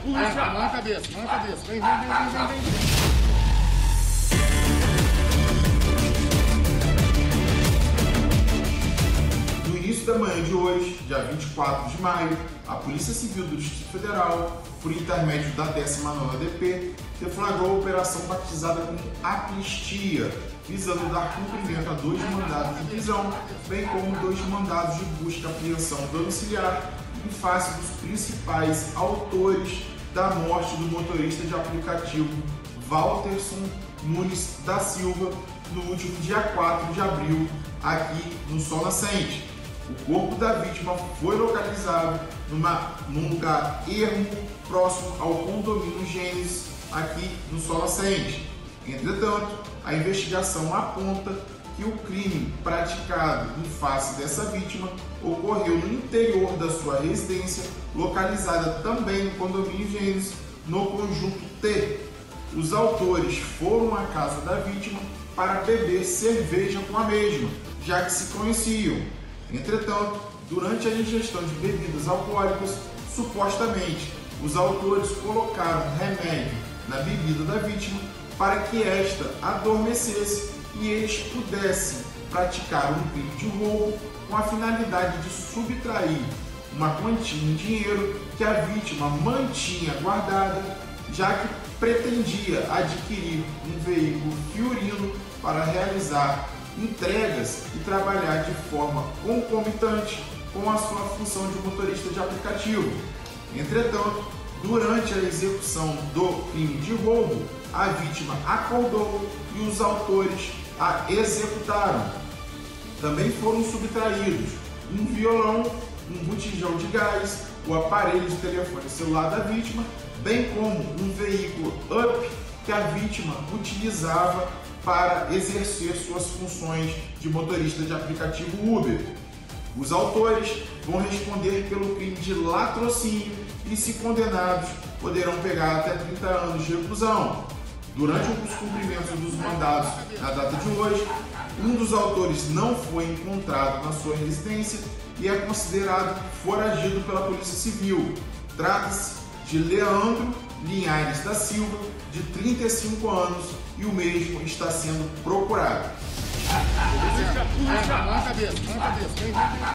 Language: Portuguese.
puxa! Mão na cabeça, mão na cabeça. Vem, vem, vem, vem, vem, vem. No início da manhã de hoje, dia 24 de maio, a Polícia Civil do Distrito Federal, por intermédio da 19ª DP, deflagrou a operação batizada como Amnistia, visando dar cumprimento a 2 mandados de prisão, bem como 2 mandados de busca e apreensão domiciliar em face dos principais autores da morte do motorista de aplicativo Walterson Nunes da Silva no último dia 4 de abril, aqui no Sol Nascente. O corpo da vítima foi localizado num lugar ermo próximo ao condomínio Gênesis, aqui no Sol Nascente. Entretanto, a investigação aponta que o crime praticado em face dessa vítima ocorreu no interior da sua residência, localizada também no condomínio Gênesis, no conjunto T. Os autores foram à casa da vítima para beber cerveja com a mesma, já que se conheciam. Entretanto, durante a ingestão de bebidas alcoólicas, supostamente, os autores colocaram remédio na bebida da vítima para que esta adormecesse e eles pudessem praticar um crime de roubo com a finalidade de subtrair uma quantia em dinheiro que a vítima mantinha guardada, já que pretendia adquirir um veículo fiorino para realizar entregas e trabalhar de forma concomitante com a sua função de motorista de aplicativo. Entretanto, durante a execução do crime de roubo, a vítima acordou e os autores a executaram. Também foram subtraídos um violão, um botijão de gás, o aparelho de telefone celular da vítima, bem como um veículo UP que a vítima utilizava para exercer suas funções de motorista de aplicativo Uber. Os autores vão responder pelo crime de latrocínio e, se condenados, poderão pegar até 30 anos de reclusão. Durante os cumprimentos dos mandados na data de hoje, um dos autores não foi encontrado na sua residência e é considerado foragido pela Polícia Civil. Trata-se de Leandro Linhares da Silva, de 35 anos, e o mesmo está sendo procurado. Puxa, puxa! Mão na cabeça, mão na cabeça. Vem, vem, vem.